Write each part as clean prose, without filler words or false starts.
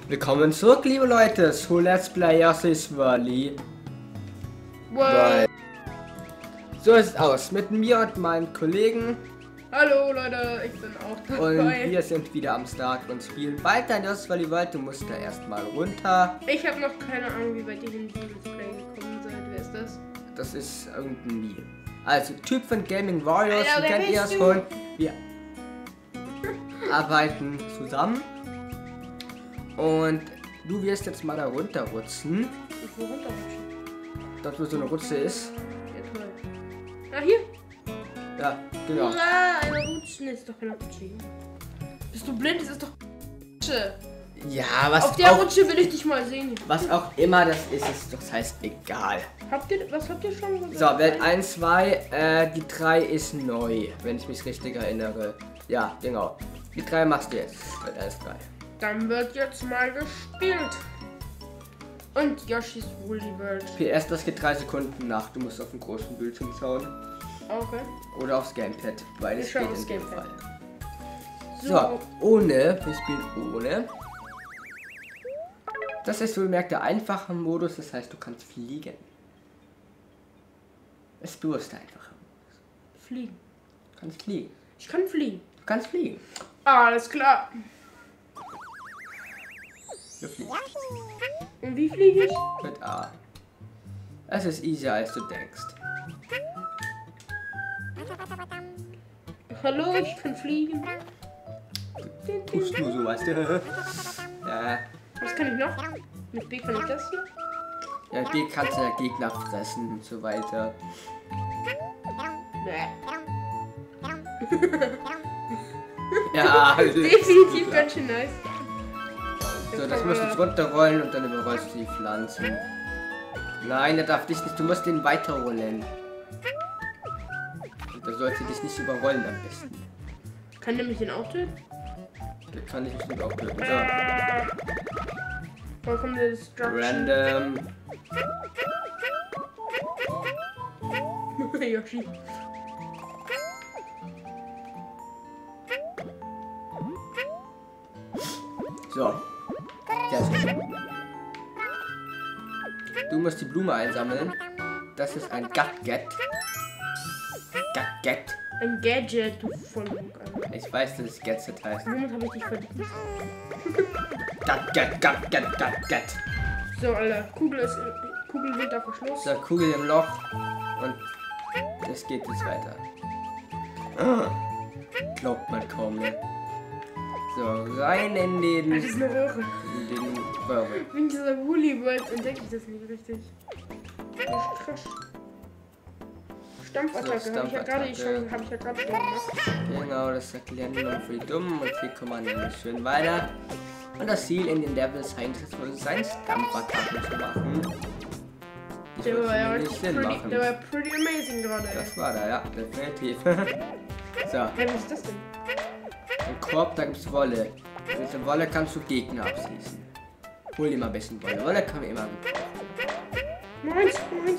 Willkommen zurück, liebe Leute, zu Let's Play Yoshi's Woolly. So ist es aus mit mir und meinen Kollegen. Hallo Leute, ich bin auch dabei. Und wir sind wieder am Start und spielen weiter in Yoshi's Woolly World. Du musst da erstmal runter. Ich habe noch keine Ahnung, wie weit ihr in die Let's Play gekommen seid. Wer ist das? Das ist irgendein Meme. Also, Typ von Gaming Warriors, Alter, wie kennt ihr bist das du? schon? Wir arbeiten zusammen. Und du wirst jetzt mal da runterrutschen. Ich will runterrutschen. Dort, wo so eine Rutsche ist. Ja, toll. Ah, hier. Ja, genau. Hurra, eine Rutsche. Nee, ist doch keine Rutsche. Bist du blind? Das ist doch Rutsche. Ja, was Auf der auch, Rutsche will ich dich mal sehen. was auch immer das ist doch, das heißt egal. Was habt ihr schon gesagt? So, Welt 1, 2, die 3 ist neu, wenn ich mich richtig erinnere. Ja, genau. Die 3 machst du jetzt. Welt 1, 3. Dann wird jetzt mal gespielt. Und Yoshi's Woolly World. PS, das geht 3 Sekunden nach. Du musst auf den großen Bildschirm schauen. Okay. Oder aufs Gamepad. Beides Ich schau geht aufs in dem Gamepad. Fall. So, ohne. Wir spielen ohne. Das ist wohlgemerkt der einfache Modus. Das heißt, du kannst fliegen. Es ist bloß der einfache Modus. Fliegen. Du kannst fliegen. Ich kann fliegen. Du kannst fliegen. Alles klar. Du fliegst. Und wie fliege ich? Mit A. Es ist easier als du denkst. Hallo, ich kann fliegen. Tust du so, weißt du? Ja. Was kann ich noch? Mit B kann ich das hier? Ja, mit B kannst du ja Gegner fressen und so weiter. Nee. Ja, Definitiv ganz schön nice. So, das musst du jetzt runterrollen und dann überrollst du die Pflanzen. Nein, er darf dich nicht, du musst den weiterrollen. Und er sollte dich nicht überrollen am besten. Kann der mich denn auch töten? Der kann dich bestimmt auch töten. So. Vollkommen Destruction. Random. Yoshi. So. Ja, du musst die Blume einsammeln. Das ist ein Gadget. Gadget. Ein Gadget, du Vollmond, Alter. Ich weiß, dass es Gadget heißt. Womit habe ich dich verdient? Gadget. So, Alter. Kugel hinter Verschluss. So, Kugel im Loch. Und das geht jetzt weiter. Ah, glaubt man kaum, ne? So, rein in Das ist eine Röhre. den Röhre. Wegen dieser Woolly World entdecke ich das nicht richtig. Das ist krass. Stampfattacke So, habe ich ja gerade Stampfattacke. schon gemacht. Genau, das erklären wir noch für die Dummen und hier kommen wir nämlich schön weiter. Und das Ziel in den Level scheint es wohl sein, Stampfattacken zu machen. Der war ja nicht Sinn machen. der war pretty amazing gerade. Das war da, ja, definitiv. So, Hey, was ist das denn? ein Korb, da gibt's Wolle. Mit dieser Wolle kannst du Gegner abschießen. Hol dir mal ein bisschen Wolle. Wolle kann man immer gut. Meins.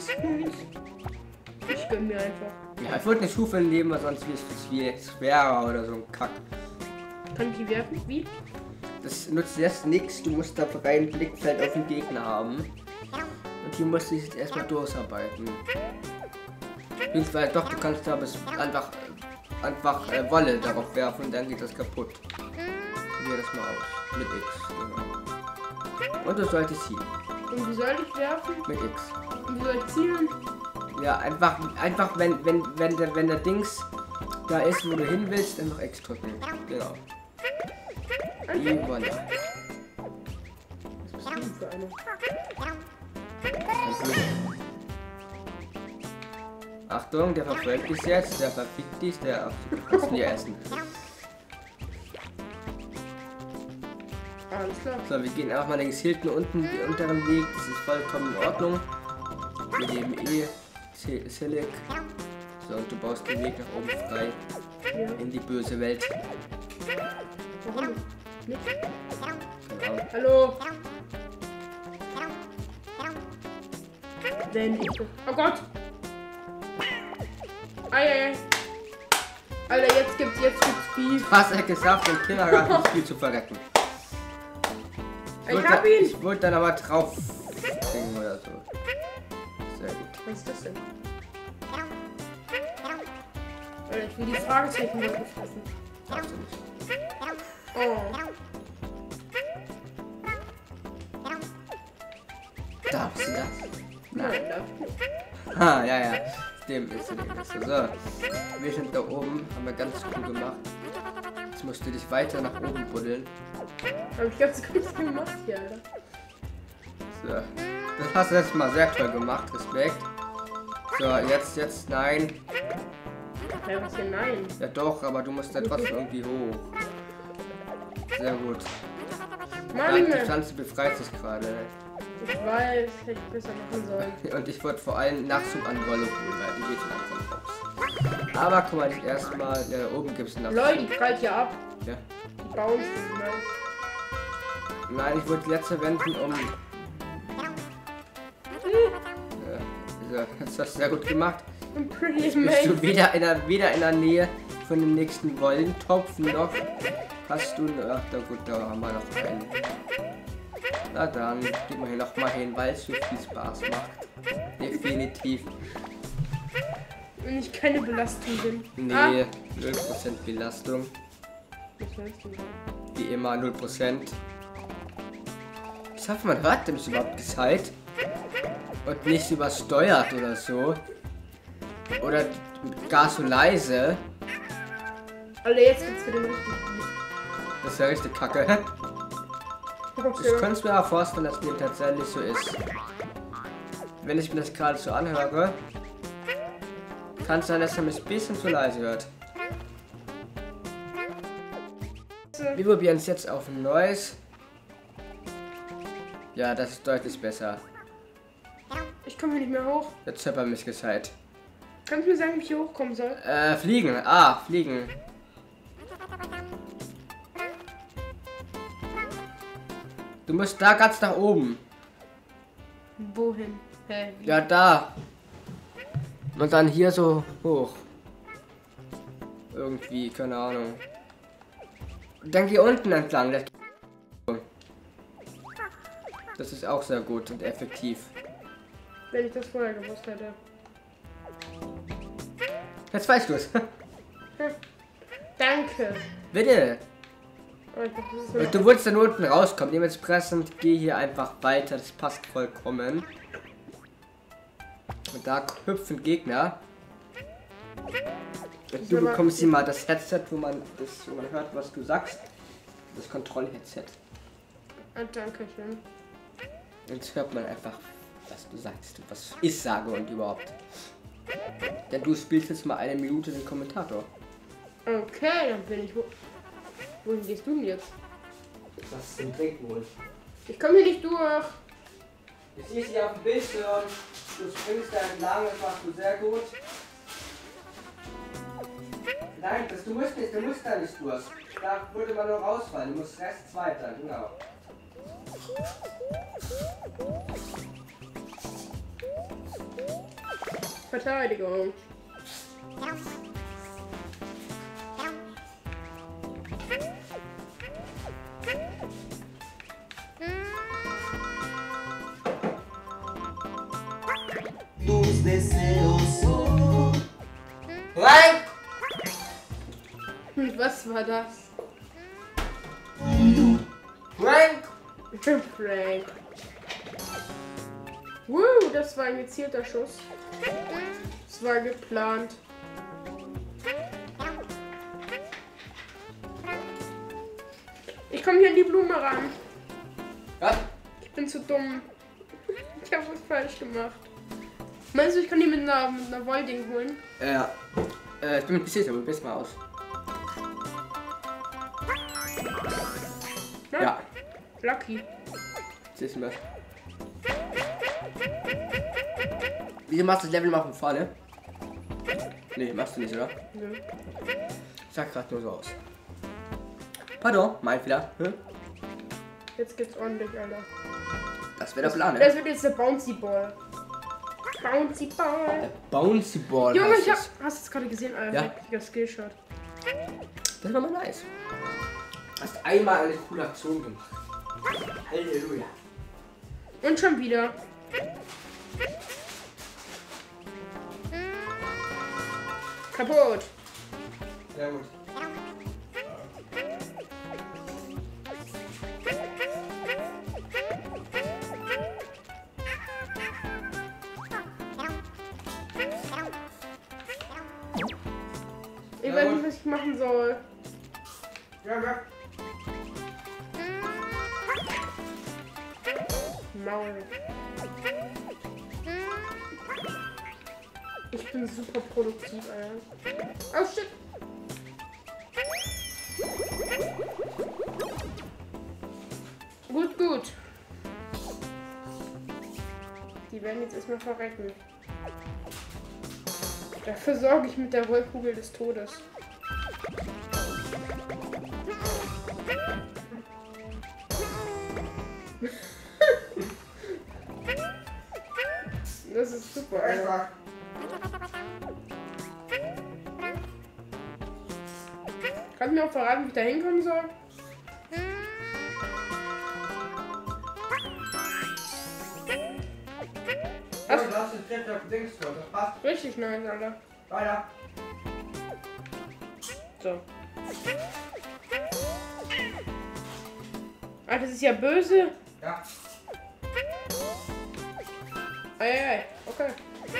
Ich gönn mir einfach. Ja, ich wollte eine Stufe nehmen, weil sonst wirst du viel schwerer oder so ein Kack. Kann ich die werfen? Wie? Das nutzt erst nichts, du musst da freien Blickfeld auf den Gegner haben. Und hier musst du dich jetzt erstmal durcharbeiten. Beziehungsweise doch, du kannst da einfach Wolle darauf werfen und dann geht das kaputt. Probier das mal aus. Mit X, genau. Und du solltest zielen. Und wie soll ich werfen? Mit X. Und wie soll ich zielen? Ja, einfach wenn der Dings da ist, wo du hin willst, einfach X drücken. Genau. Wolle. Was bist du für eine? Achtung, der verfolgt dich jetzt, der verfickt dich, der kannst du dir essen. Alles klar. So, wir gehen einfach mal links hinten unten den unteren Weg, das ist vollkommen in Ordnung. Wir nehmen Silic. So, und du baust den Weg nach oben frei Ja. in die böse Welt. Warum nicht? Keine Ahnung. Hallo? Denn ich... Oh Gott! Ei. Alter, jetzt gibt's Beef. Hast du geschafft, im Kindergarten viel zu verrecken. Ich wollte dann aber drauf springen oder so. Sehr gut. Was ist das denn? Alter, ich will die Fragezeichen wegfressen. Darfst du nicht. Oh. Darfst du das? Nein, darf Ah, ja. Dem ist es. So. Wir sind da oben. Haben wir ganz cool gemacht. Jetzt musst du dich weiter nach oben buddeln. Hab ich ganz gut gemacht hier, Alter. So. Das hast du letztes Mal sehr toll gemacht. Respekt. So, jetzt, nein. Ja, was hier? Nein. Ja doch, aber du musst da trotzdem irgendwie hoch. Sehr gut. Mann, Die Pflanze befreit sich gerade. ich weiß, hätte ich besser machen sollen. Und ich wollte vor allem Nachschub an Wolle holen, weil die geht langsam raus. Aber guck mal, erstmal, da oben gibt es einen Nachschub. Leute, die prallt ja ab. Ja. Die bauen sich mal. Nein, ich wollte die letzte wenden, um... Ja, das hast du sehr gut gemacht. Pretty Jetzt bist du weder in der Nähe von dem nächsten Wollentopf noch hast du... Ach, da gut, da haben wir noch einen. Na dann, gehen wir hier noch mal hin, weil es so viel Spaß macht. Definitiv. Wenn ich keine Belastung bin. Nee, Ah. 0% Belastung. Was heißt denn? Wie immer 0%. Ich hoffe, man hört dem überhaupt Zeit. Und nicht übersteuert oder so. Oder gar so leise. Alter, jetzt geht's wieder richtig gut. Das ist ja richtig kacke. Ich könnte es mir aber vorstellen, dass dem tatsächlich so ist. Wenn ich mir das gerade so anhöre, kann es sein, dass er mich ein bisschen zu leise hört. Wir probieren es jetzt auf ein neues. Ja, das ist deutlich besser. Ich komme hier nicht mehr hoch. Jetzt hat er mich gesagt. Kannst du mir sagen, wie ich hier hochkommen soll? Fliegen. Ah, fliegen. Du musst da ganz nach oben. Wohin? Hä? Wie? Ja, da. Und dann hier so hoch. Irgendwie, keine Ahnung. Und dann hier unten entlang. Das ist auch sehr gut und effektiv. Wenn ich das vorher gewusst hätte. Jetzt weißt du es. Danke. Bitte. Aber ich dachte, das ist Du wolltest dann unten rauskommen. Dementsprechend geh hier einfach weiter. Das passt vollkommen. Und da hüpfen Gegner. Und du bekommst hier mal das Headset, wo man hört, was du sagst. Das Kontroll-Headset. Ah, danke schön. Jetzt hört man einfach, was du sagst, was ich sage und überhaupt. Denn du spielst jetzt mal 1 Minute den Kommentator. Okay, dann bin ich wohin gehst du denn jetzt? Was ist denn Trinken wohl? Ich komme hier nicht durch. Ich sehe sie auf dem Bildschirm. Du springst da entlang, das machst du sehr gut. Nein, du musst da nicht durch. Da würde man nur rausfallen. Du musst rechts weiter, genau. Verteidigung. Tus deseos son. Rein! Was war das? Frank! Frank. Das war ein gezielter Schuss. Das war geplant. Ich komme hier in die Blume ran. Was? Ich bin zu dumm. Ich habe was falsch gemacht. Meinst du, ich kann die mit einer Wolding holen? Ja. Ich bin mit sicher, probier's mal aus. Na? Ja. Lucky. Siehst du was? Wieso machst du das Level mal von vorne? Nee, machst du nicht, oder? Nö. Sah gerade nur so aus. Pardon, mein Fehler. Hm? Jetzt geht's ordentlich, Alter. Das wäre der Plan, ne? Das wird jetzt der Bouncy Ball. Bouncy Ball. Der Bouncy Ball. Junge, heißt ich hab. es. Hast du es gerade gesehen, Alter? Ja. Richtiger Skillshot. Das war mal nice. Hast einmal eine coole Aktion gemacht. Halleluja. Und schon wieder. Kaputt. Sehr gut. Ich weiß nicht, was ich machen soll. Ja, ja. Maul. Ich bin super produktiv, Alter. Oh shit. Gut, gut. Die werden jetzt erstmal verrecken. Dafür sorge ich mit der Rollkugel des Todes. Das ist super. Alter. Kannst du mir auch verraten, wie ich da hinkommen soll? Ja, du hast den Tritt auf den Dings vor, das passt. Richtig nice, Alter. Weiter. So. Ah, das ist ja böse. Ja. Ei, okay.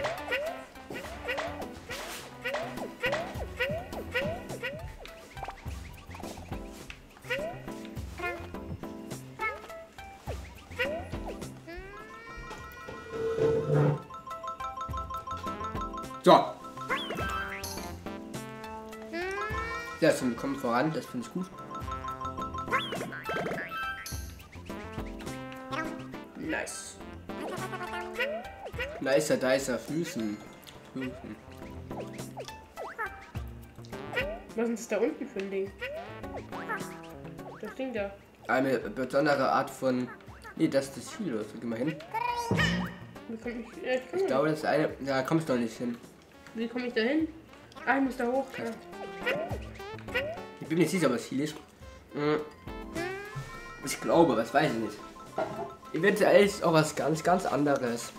So. Ja, wir kommen voran, das finde ich gut. Nice. Nicer, Füßen. Was ist da unten für ein Ding? Das Ding da. Eine besondere Art von... Nee, das ist das Ziel, also geh mal hin. Wie komme ich? Ich glaube, das ist eine... Da kommst du noch nicht hin. Wie komme ich da hin? Ah, ich muss da hoch. Ja. Ich bin mir nicht sicher, was Ziel ist. Ich glaube, was weiß ich nicht. Eventuell ist auch was ganz anderes.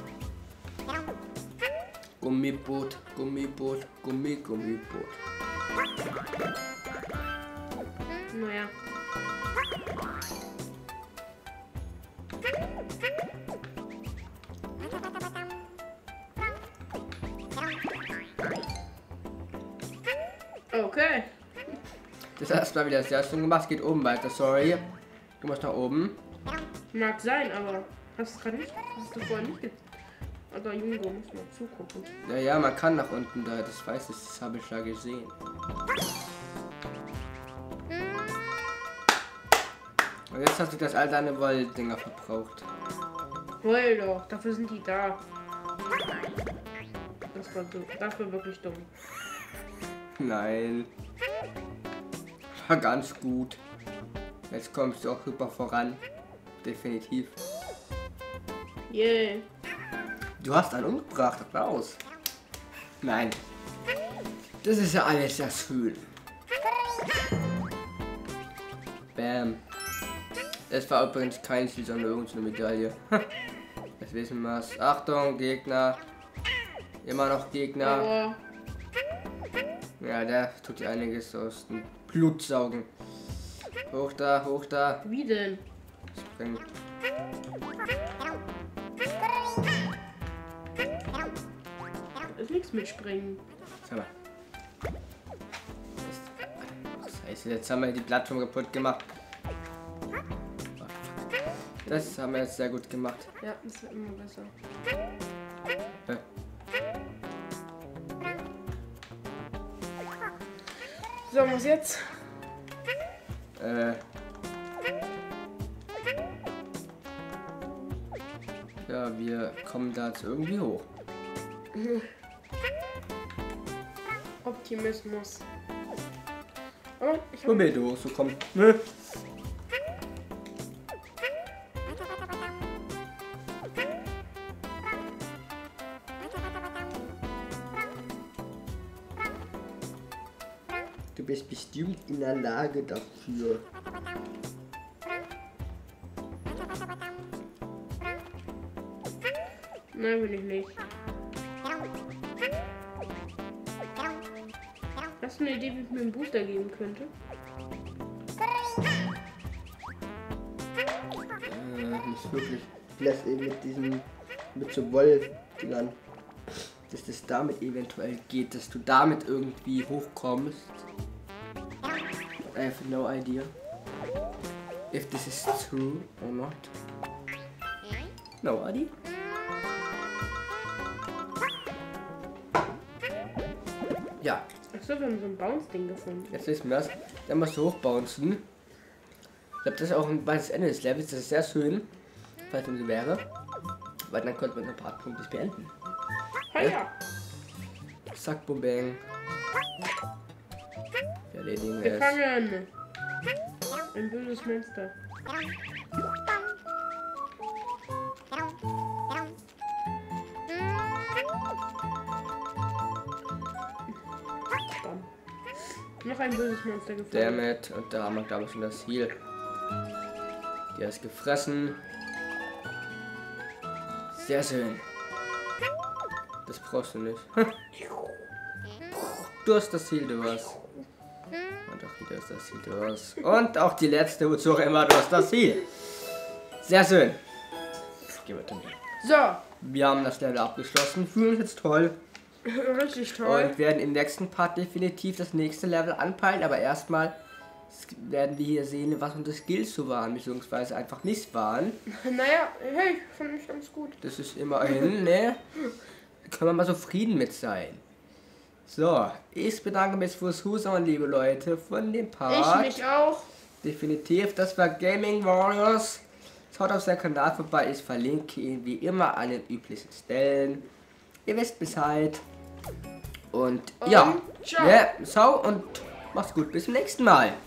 Gummiboot. Naja. Okay. Das hast du wieder sehr schön gemacht. Geht oben weiter, sorry. Du musst nach oben. Mag sein, aber hast du gerade nicht? Hast du vorher nicht? Aber Junge, muss mal zugucken. Ja, man kann nach unten da, das weiß ich, das habe ich ja gesehen. Und jetzt hast du das all deine Wolldinger verbraucht. Heul doch, dafür sind die da. Das war dumm. Dafür wirklich dumm. Nein. War ganz gut. Jetzt kommst du auch super voran. Definitiv. Yeah. Du hast einen umgebracht, Applaus. Nein. Das ist ja alles das Fühlen. Bam. Es war übrigens kein Ziel, sondern irgendeine Medaille. Jetzt wissen wir es. Achtung, Gegner. Immer noch Gegner. Aber Ja, der tut dir einiges aus dem Blut saugen. Hoch da. wie denn? Springen. Ist nichts mit Springen. Sag mal. Scheiße, jetzt haben wir die Plattform kaputt gemacht. Das haben wir jetzt sehr gut gemacht. Ja, das wird immer besser. Hä? So, was jetzt? Ja, wir kommen da jetzt irgendwie hoch. Optimismus. Oh, ich hab... Womit du hoch so kommen? Ne? Du bist bestimmt in der Lage dafür. Nein, will ich nicht. Hast du eine Idee, wie ich mir einen Booster geben könnte? Nicht wirklich. Vielleicht eben mit so Wolldingern. Dass das damit eventuell geht, dass du damit irgendwie hochkommst. I have no idea. If this is true or not. Nobody? Ja. Achso, wir haben so ein Bounce-Ding gefunden. Jetzt wissen wir es. Dann musst du hochbouncen. Ich glaube, das ist auch ein weites Ende des Levels. Das ist sehr schön. Falls es so wäre. Weil dann könnte man ein paar Punkte beenden. Ah ja. Zack, bum, bang. Wir erledigen es. Gefangen. Ein böses Monster. Bam. Noch ein böses Monster gefunden. Damit. Und da haben wir, glaube ich, schon das Ziel. Der ist gefressen. Sehr schön. Das brauchst du nicht. Du hast das Ziel, du hast. Und auch wieder ist das Ziel, du hast. Und auch die letzte, wozu auch immer, du hast das Ziel. Sehr schön. So. Wir haben das Level abgeschlossen. Fühlen uns jetzt toll. Richtig toll. Und werden im nächsten Part definitiv das nächste Level anpeilen. Aber erstmal werden wir hier sehen, was unsere Skills so waren, beziehungsweise einfach nicht waren. Naja, hey, ich fand mich ganz gut. Das ist immerhin, ne? Können wir mal zufrieden mit sein. So, ich bedanke mich fürs Zuschauen, liebe Leute, von dem Part. Ich mich auch. Definitiv, das war Gaming Warriors. Schaut auf seinen Kanal vorbei, ich verlinke ihn wie immer an den üblichen Stellen. Ihr wisst Bescheid. Und ja, ciao. Ne, ciao und macht's gut, bis zum nächsten Mal.